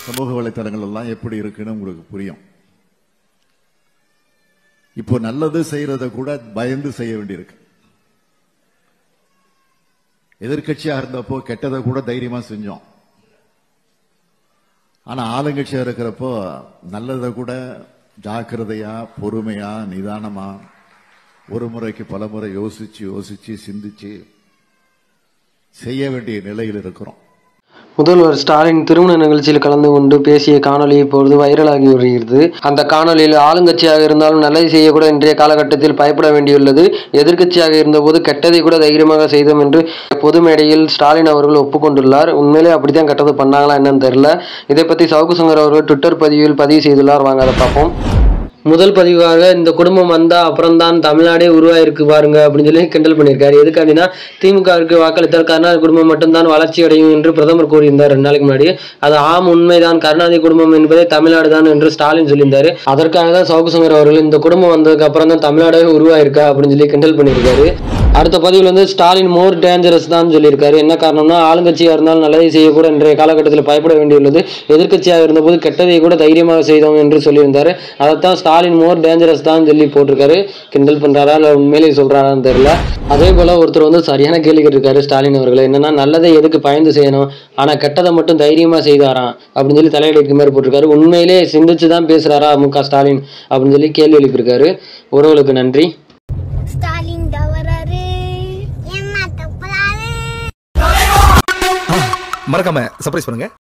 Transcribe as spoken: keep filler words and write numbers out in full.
சமூக வலைத்தளங்கள் எல்லாம் எப்படி இருக்குன்னு உங்களுக்கு புரியும். இப்போ நல்லது செய்யறத கூட பயந்து செய்ய வேண்டியிருக்கு. எதிர்கட்சியா இருந்தப்போ கெட்டதை கூட தைரியமா செஞ்சோம். ஆனா ஆளுங்கட்சியா இருக்கிறப்போ நல்லதை கூட ஜாக்கிரதையா பொறுமையா நிதானமா ஒரு முறைக்கு பல முறை யோசிச்சு யோசிச்சு சிந்திச்சு செய்ய வேண்டிய நிலையில் இருக்கிறோம். முதல்வர் ஸ்டாலின் திருமண நிகழ்ச்சியில் கலந்து கொண்டு பேசிய காணொலி இப்பொழுது வைரலாகி வருகிறது. அந்த காணொலியில் ஆளுங்கட்சியாக இருந்தாலும் நல்லதை செய்யக்கூட இன்றைய காலகட்டத்தில் பயப்பட வேண்டியுள்ளது. எதிர்க்கட்சியாக இருந்தபோது கெட்டதை கூட தைரியமாக செய்தோம் என்று பொது மேடையில் ஸ்டாலின் அவர்கள் ஒப்புக்கொண்டுள்ளார். உண்மையிலே அப்படித்தான் கெட்டது பண்ணாங்களா என்னன்னு தெரியல. இதை பற்றி சவுக்கு சங்கர் அவர்கள் ட்விட்டர் பதிவில் பதிவு செய்துள்ளார். வாங்க அதை பார்ப்போம். முதல் பதிவாக இந்த குடும்பம் வந்தா அப்புறம் தான் தமிழ்நாடே உருவாயிருக்கு பாருங்க அப்படின்னு சொல்லி கிண்டல் பண்ணியிருக்காரு. எதுக்கு அப்படின்னா திமுகவிற்கு வாக்களித்தால் கருணாநிதி குடும்பம் மட்டும்தான் வளர்ச்சி அடையும் என்று பிரதமர் கூறியிருந்தார் ரெண்டு நாளைக்கு முன்னாடி. அது ஆம் உண்மைதான், கருணாநிதி குடும்பம் என்பதே தமிழ்நாடு தான் என்று ஸ்டாலின் சொல்லியிருந்தாரு. அதற்காக தான் சவுக்கு சங்கர் அவர்கள் இந்த குடும்பம் வந்ததுக்கு அப்புறம் தான் தமிழ்நாடே உருவாயிருக்கா அப்படின்னு சொல்லி கிண்டல் பண்ணியிருக்காரு. அடுத்த பதிவில் வந்து ஸ்டாலின் மோர் டேஞ்சரஸ் தான் சொல்லியிருக்காரு. என்ன காரணம்னா ஆளுங்கட்சியாக இருந்தாலும் நல்லதை செய்யக்கூட இன்றைய காலகட்டத்தில் பயப்பட வேண்டியுள்ளது. எதிர்க்கட்சியாக இருந்தபோது கெட்டதை கூட தைரியமாக செய்தோம் என்று சொல்லியிருந்தாரு. அதைத்தான் ஸ்டாலின் மோர் டேஞ்சரஸ் தான் சொல்லி போட்டிருக்காரு. கிண்டல் பண்றாரா இல்லை உண்மையிலேயே சொல்றாரான்னு தெரியல. அதே போல ஒருத்தர் வந்து சரியான கேள்வி கேட்டிருக்காரு ஸ்டாலின் அவர்கள். என்னன்னா நல்லதை எதுக்கு பயந்து செய்யணும், ஆனா கெட்டதை மட்டும் தைரியமா செய்தாராம் அப்படின்னு சொல்லி தலையடிக்கு மாதிரி போட்டிருக்காரு. உண்மையிலே சிந்திச்சு தான் பேசுறாரா மு க ஸ்டாலின் அப்படின்னு சொல்லி கேள்வி எழுப்பியிருக்காரு. உறவுகளுக்கு நன்றி. மறக்காம சர்ப்ரைஸ் பண்ணுங்க.